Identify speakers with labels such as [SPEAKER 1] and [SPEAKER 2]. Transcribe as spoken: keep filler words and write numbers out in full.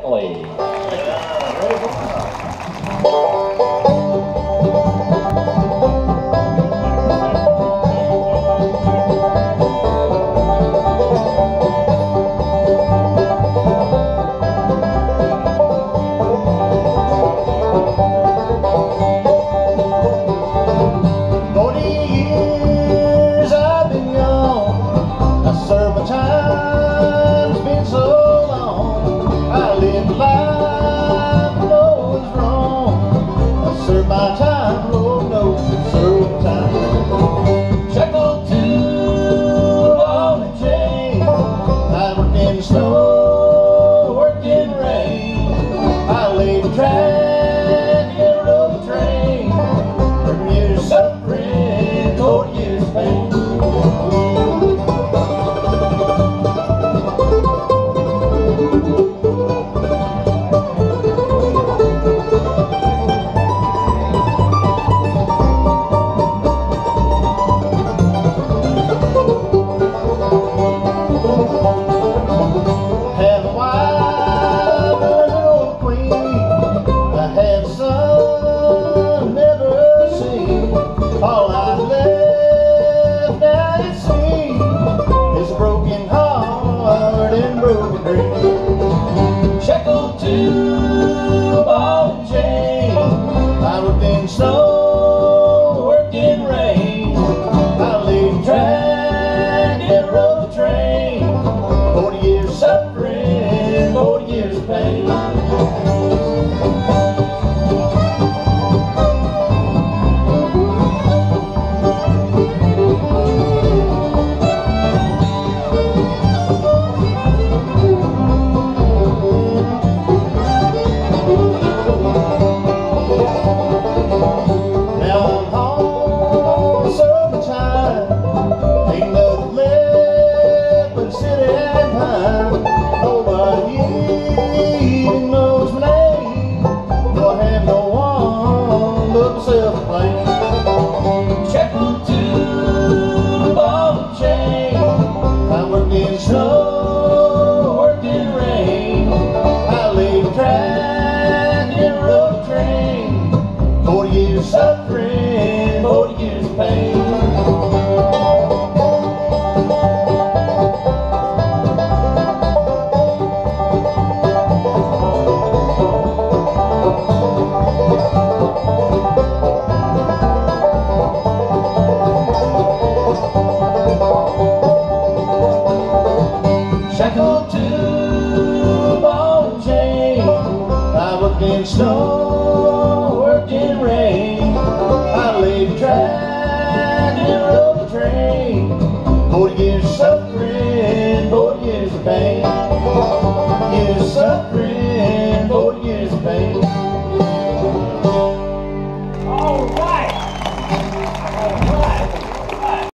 [SPEAKER 1] Ripley.
[SPEAKER 2] My time, Lord knows, serve time. Shackled to a ball and chain. I worked in the snow, worked in the rain. I laid the track and rode the train. Thirty years suffering, forty years pain. All I've left now at sea is a broken heart and broken dreams. Shackled to a ball and chain. I worked in snow, worked in rain. I laid the track and rode the train. Forty years suffering, forty years of pain. Shackled to the ball and chain. I worked in snow, worked in rain. I laid the track and rode the train. Forty years suffering, forty years of pain. Shackled to a ball and chain. I worked in snow, worked in rain. I laid the track and rode the train. Forty years of suffering, forty years of pain.